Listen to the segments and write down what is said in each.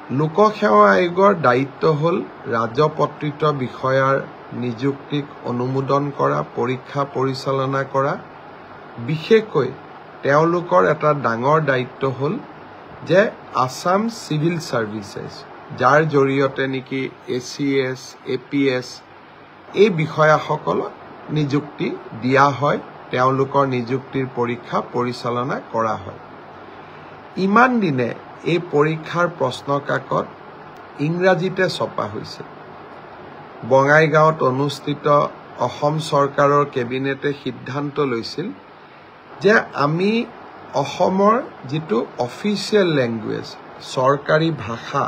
লোকসেৱা আয়োগৰ দায়িত্ব হ'ল ৰাজপত্ৰিত বিষয়াৰ নিযুক্তিক অনুমোদন কৰা, পৰীক্ষা পৰিচালনা কৰা। বিশেষকৈ তেওঁলোকৰ এটা ডাঙৰ দায়িত্ব হ'ল যে আসাম চিভিল সাৰ্ভিসেছ, যাৰ জৰিয়তে নেকি ACS, APS এই বিষয়াসকলক নিযুক্তি দিয়া হয়, তেওঁলোকৰ নিযুক্তিৰ পৰীক্ষা পৰিচালনা কৰা হয়। ইমান দিনে এই পৰীক্ষাৰ প্ৰশ্ন কাকত ইংৰাজীতে ছপা হৈছিল। বঙাইগাঁৱত অনুষ্ঠিত অসম চৰকাৰৰ কেবিনেটে সিদ্ধান্ত লৈছিল যে আমি অসমৰ যিটো অফিচিয়েল লেংগুৱেজ, চৰকাৰী ভাষা,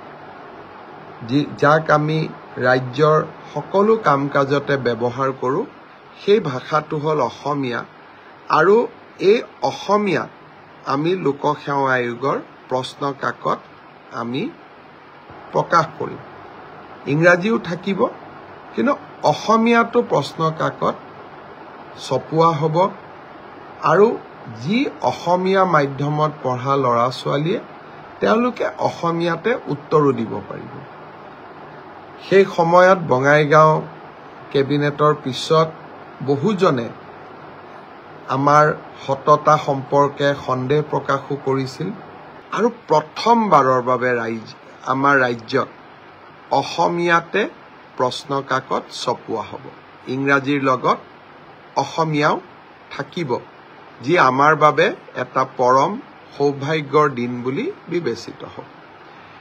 যাক আমি ৰাজ্যৰ সকলো কাম কাজতে ব্যৱহাৰ কৰোঁ, সেই ভাষাটো হ'ল অসমীয়া। আৰু এই অসমীয়াত আমি লোকসেৱা আয়োগৰ প্ৰশ্ন কাকত আমি প্ৰকাশ কৰিম। ইংৰাজীও থাকিব, কিন্তু অসমীয়াটো প্ৰশ্ন কাকত ছপোৱা হ'ব। আৰু যি অসমীয়া মাধ্যমত পঢ়া ল'ৰা ছোৱালীয়ে তেওঁলোকে অসমীয়াতে উত্তৰো দিব পাৰিব। সেই সময়ত বঙাইগাঁও কেবিনেটৰ পিছত বহুজনে আমাৰ সততা সম্পৰ্কে সন্দেহ প্ৰকাশো কৰিছিল। আৰু প্ৰথমবাৰৰ বাবে আমাৰ ৰাজ্যত অসমীয়াতে প্ৰশ্ন কাকত ছপোৱা হ'ব। ইংৰাজীৰ লগত অসমীয়াও থাকিব, যি আমাৰ বাবে এটা পৰম সৌভাগ্যৰ দিন বুলি বিবেচিত হ'ব।